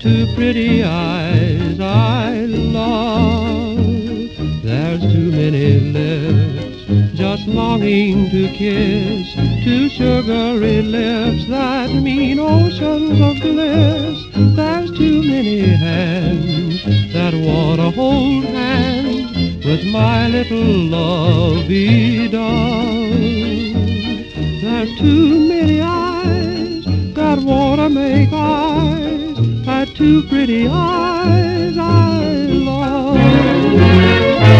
two pretty eyes I love. There's too many lips just longing to kiss, two sugary lips that mean oceans of bliss. There's too many hands that want to hold hands with my little lovey-dove. There's too many eyes that want to make eyes at two pretty eyes I love.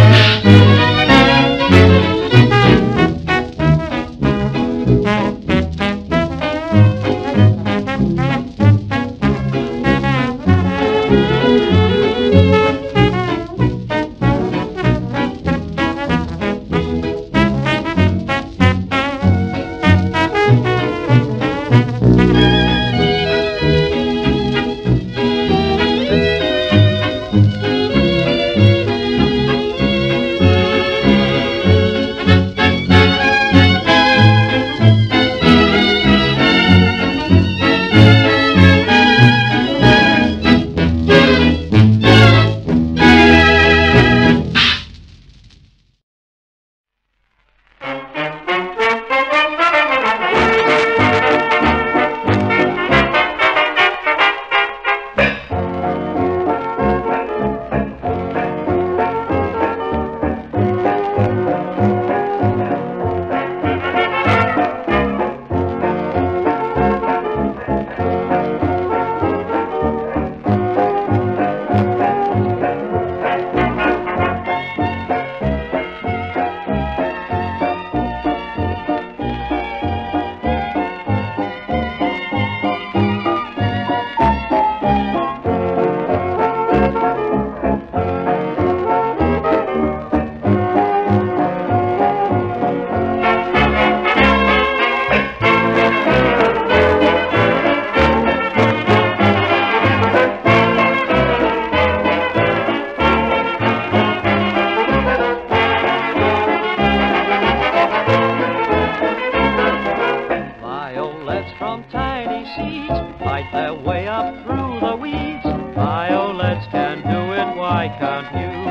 From tiny seeds fight their way up through the weeds. Violets can do it, why can't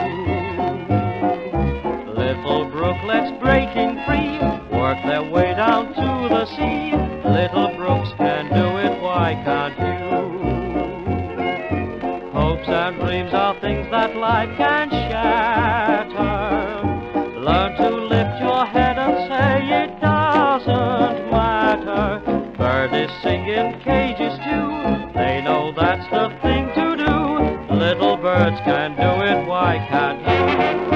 you? Little brooklets breaking free work their way down to the sea. Little brooks can do it, why can't you? Hopes and dreams are things that life can shatter. Learn to lift your head and say it doesn't matter. Birdies sing in cages too, they know that's the thing to do. Little birds can do it, why can't you?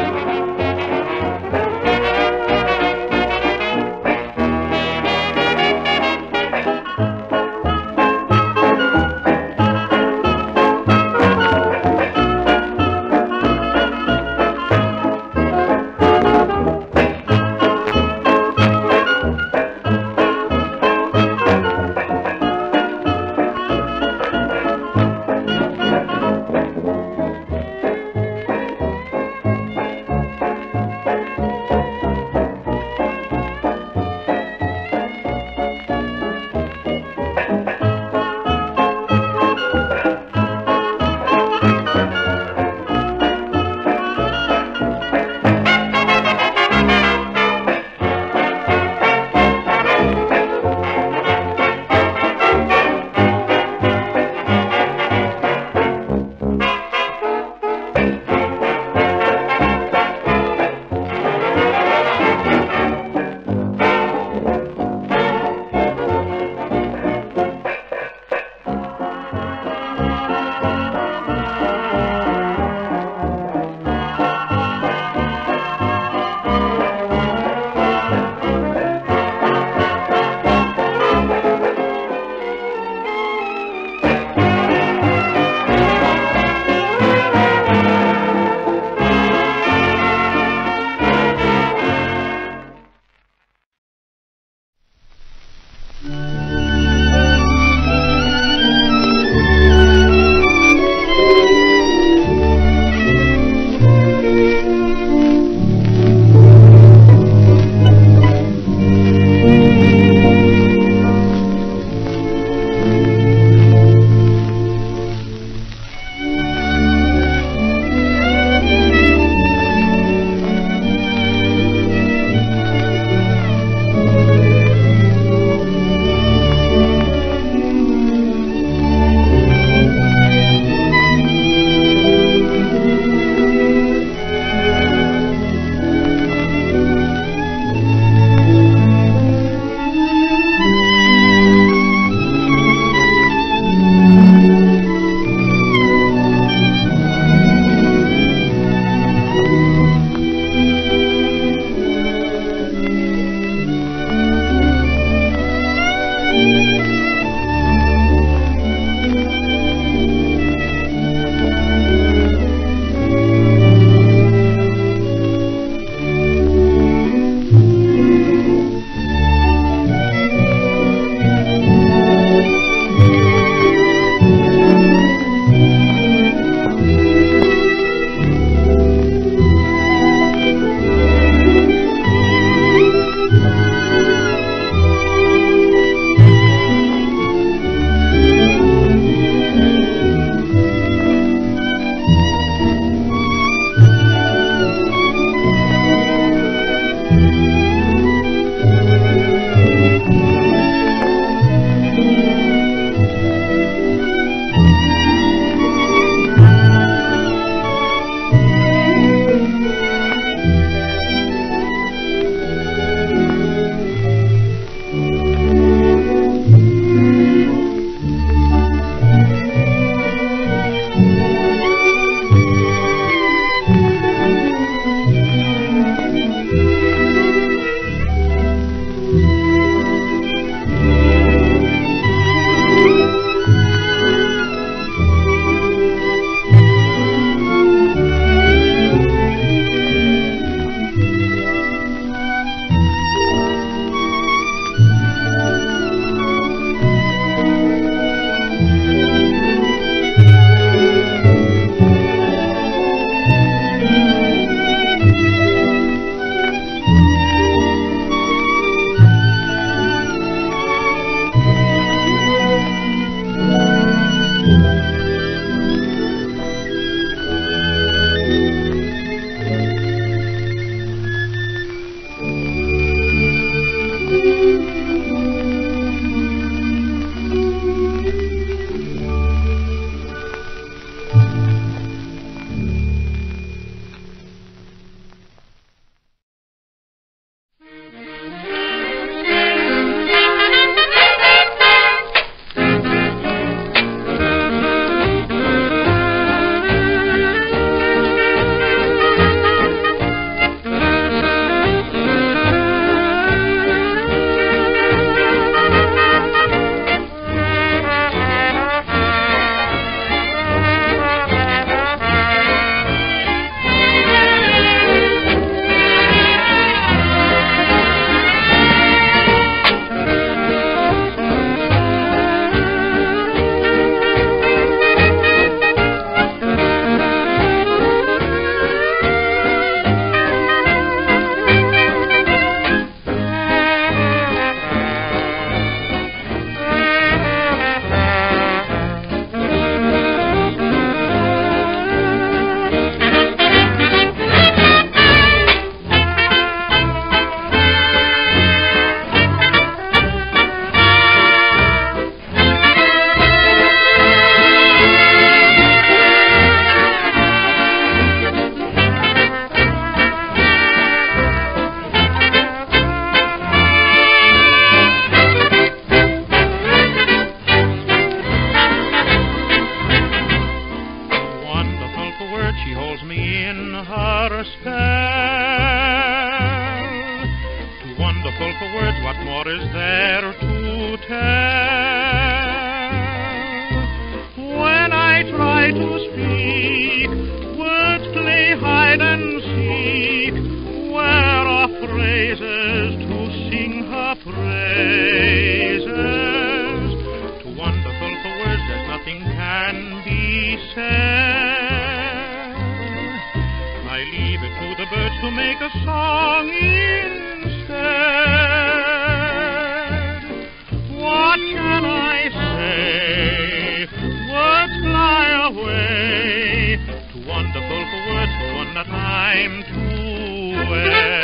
to make a song instead. What can I say? Words fly away. Too wonderful for words for one that I'm to wear.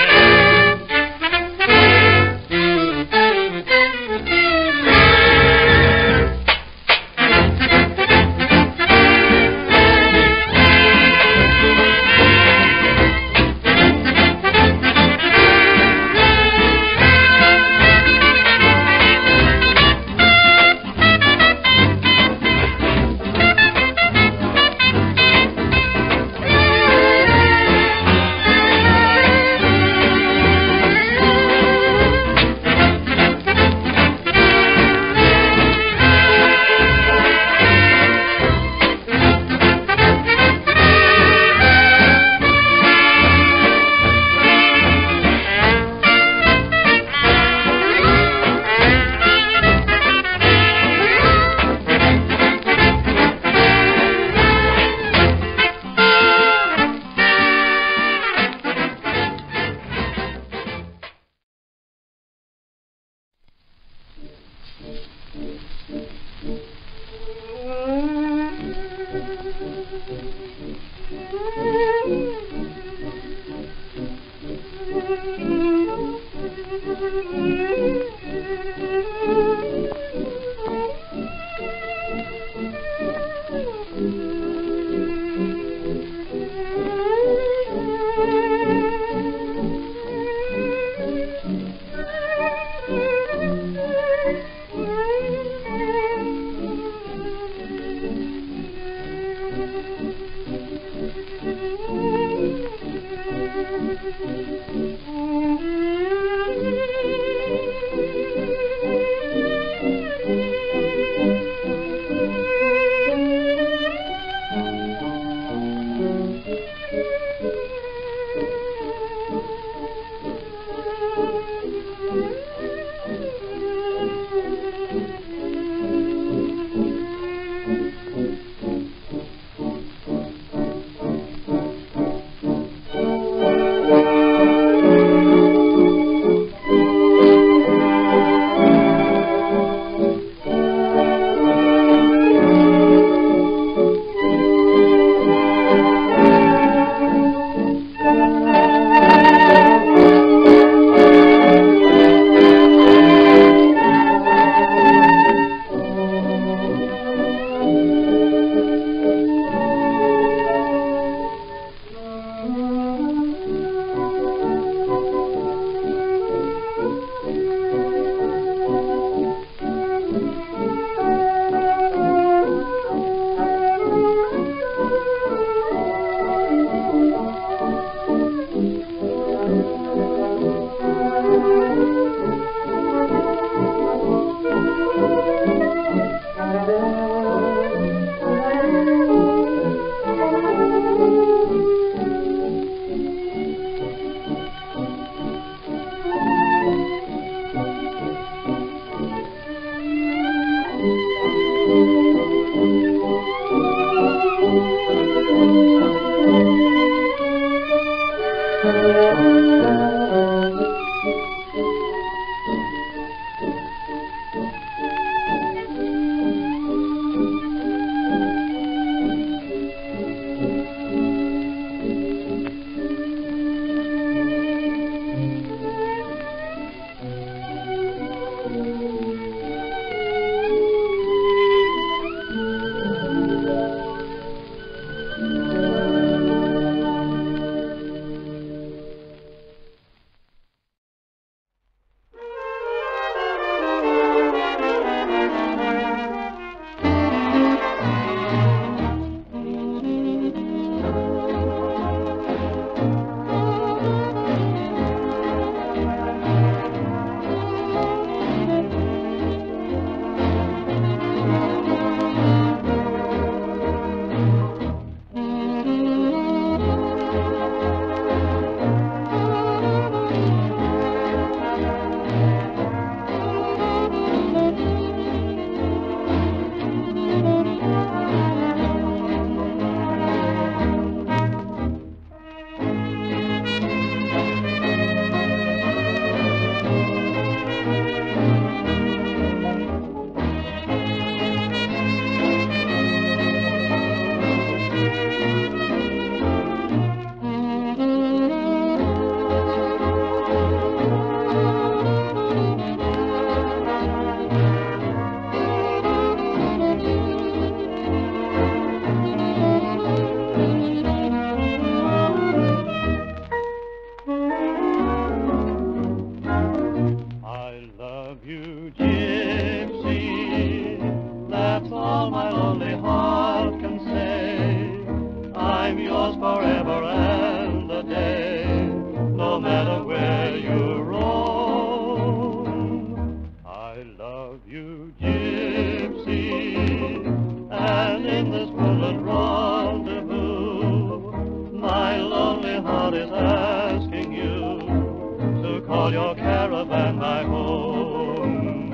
and in this moonlit rendezvous, my lonely heart is asking you to call your caravan my home.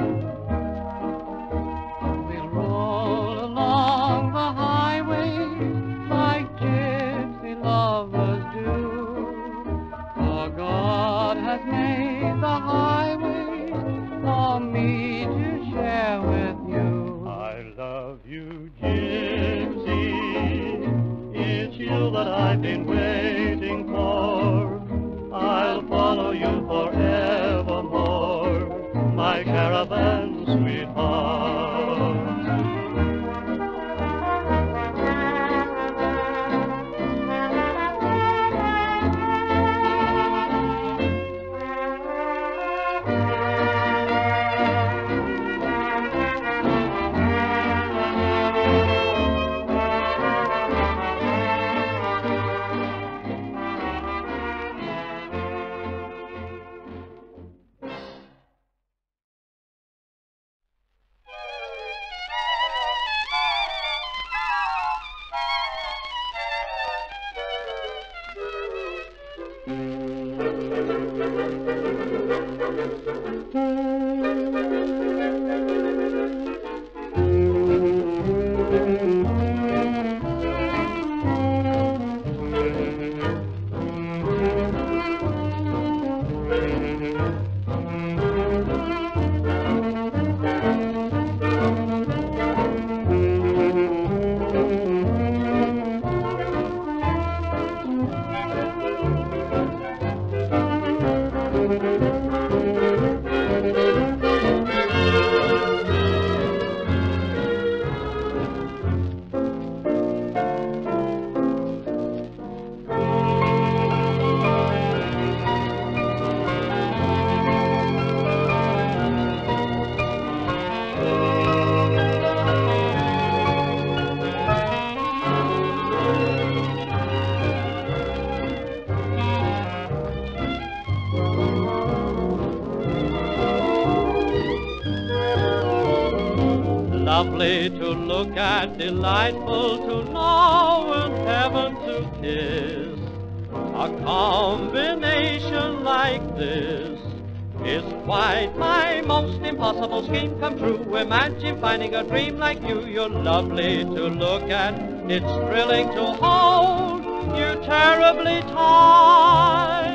We'll roll along the highway like gypsy lovers do, for God has made the highway for me to share with you. I love you, gypsy, it's you that I've been waiting for. I'll follow you forevermore, my caravan sweetheart. Lovely to look at, delightful to know, and heaven to kiss. A combination like this is quite my most impossible scheme come true. Imagine finding a dream like you. You're lovely to look at, it's thrilling to hold, you terribly tight.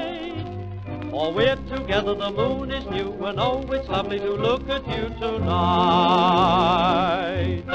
For we're together, the moon is new, and oh, it's lovely to look at you tonight.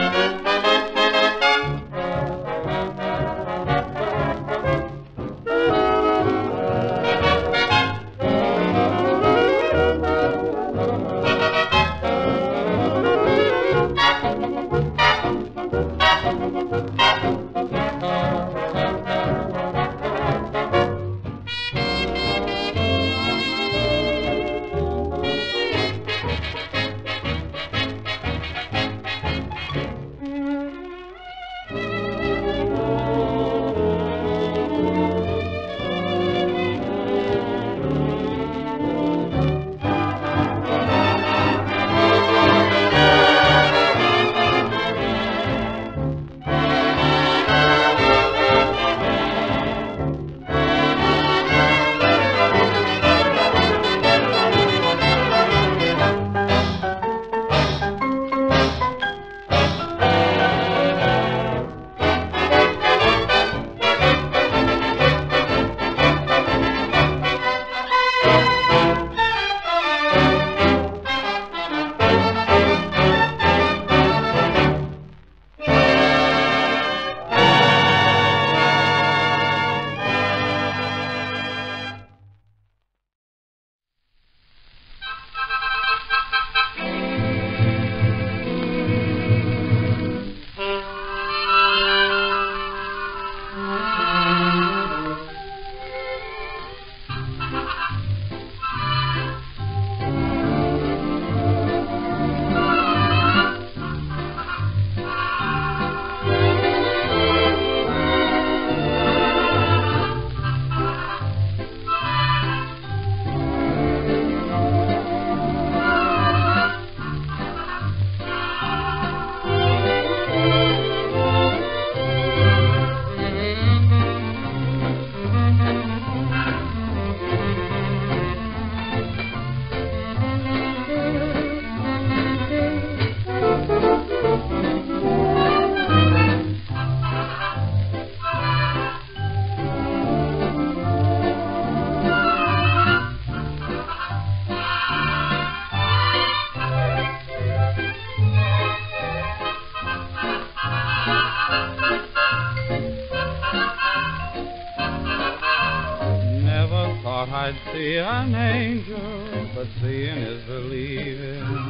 I'd see an angel, but seeing is believing.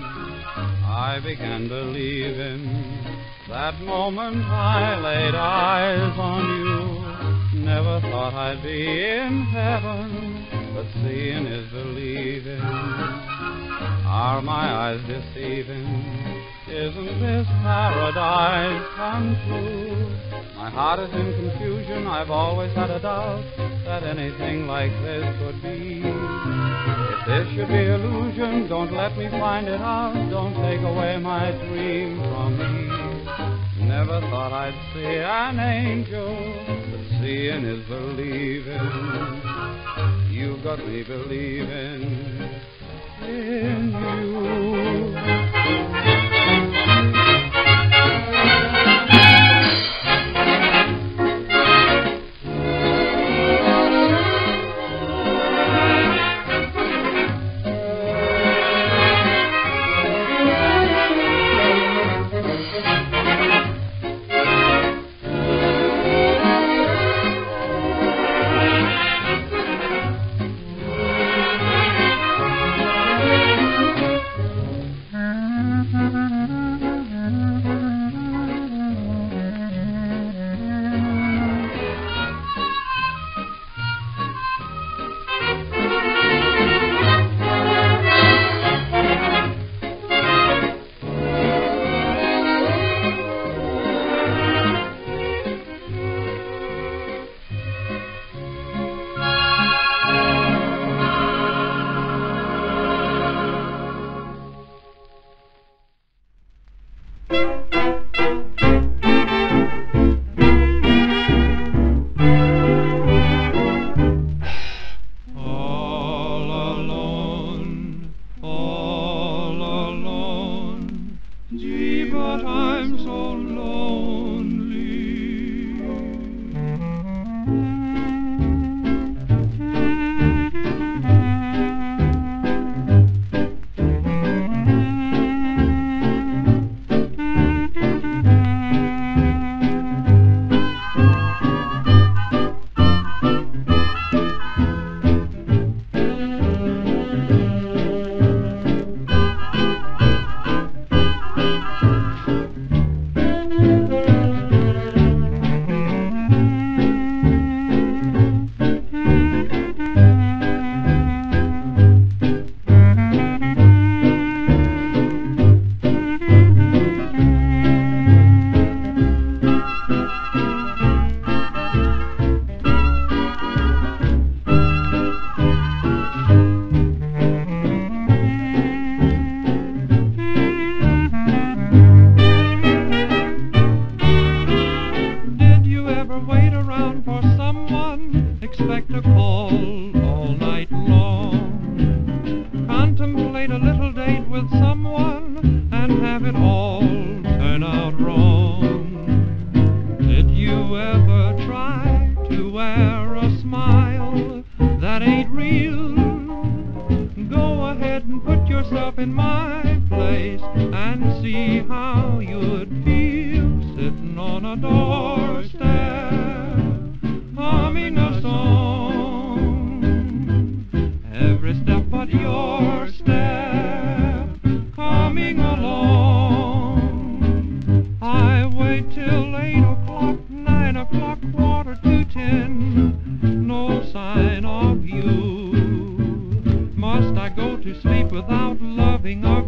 I began believing that moment I laid eyes on you. Never thought I'd be in heaven, but seeing is believing. Are my eyes deceiving? Isn't this paradise come true? My heart is in confusion. I've always had a doubt that anything like this could be. If this should be illusion, don't let me find it out. Don't take away my dream from me. Never thought I'd see an angel, but seeing is believing. You got me believing in you.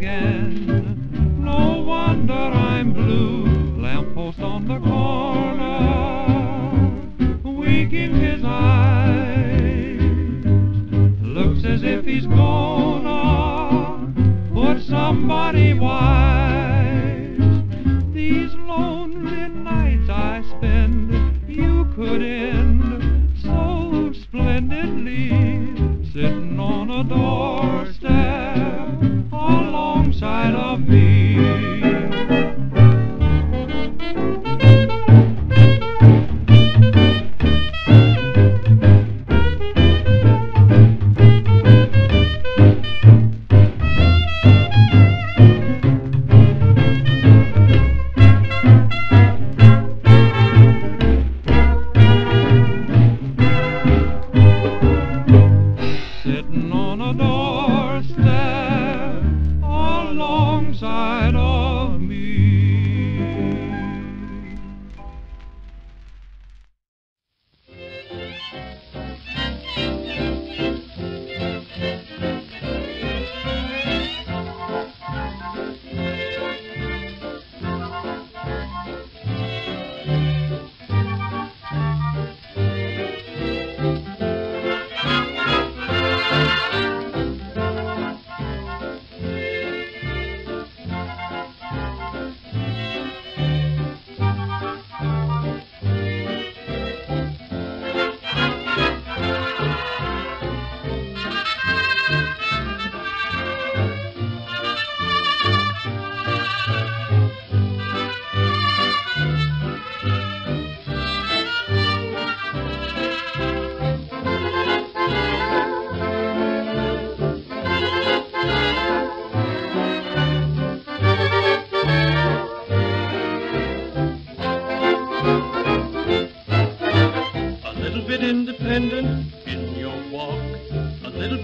Lamppost on the corner.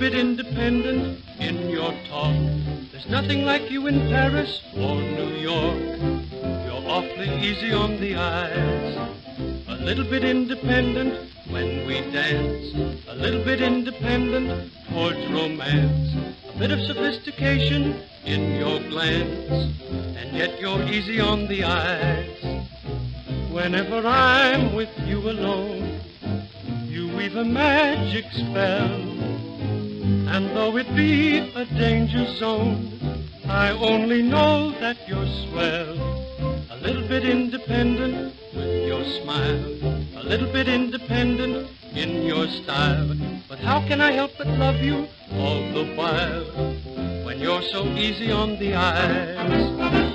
bit independent in your talk. There's nothing like you in Paris or New York. You're awfully easy on the eyes. A little bit independent when we dance. A little bit independent towards romance. A bit of sophistication in your glance. And yet you're easy on the eyes. Whenever I'm with you alone, you weave a magic spell. And though it be a danger zone, I only know that you're swell. A little bit independent with your smile. A little bit independent in your style. But how can I help but love you all the while when you're so easy on the eyes?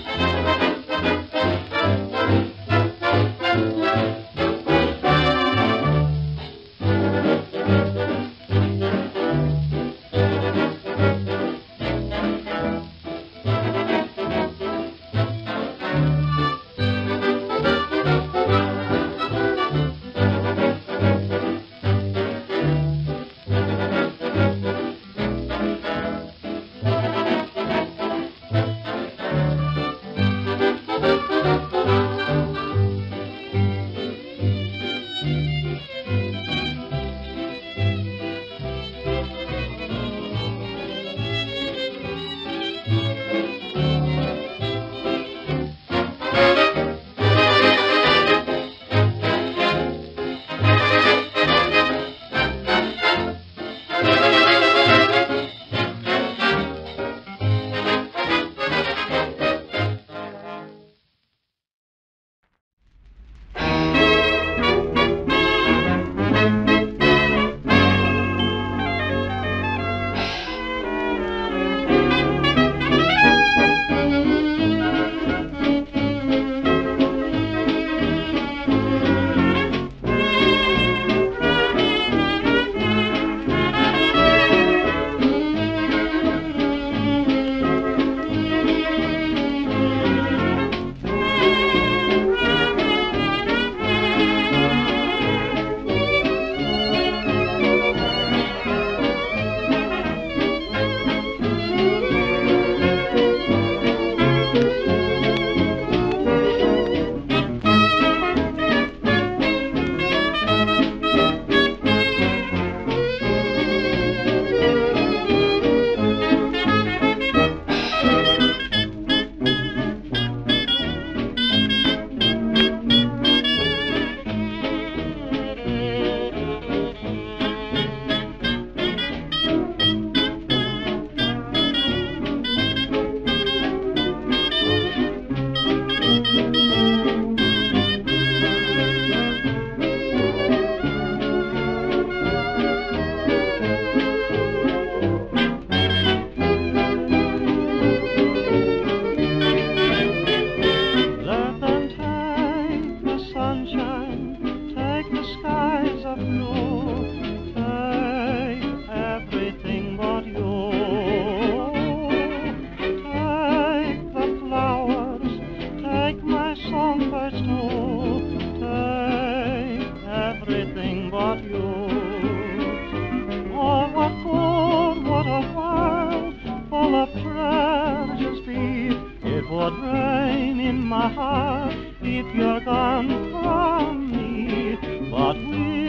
would rain in my heart if you're gone from me. But we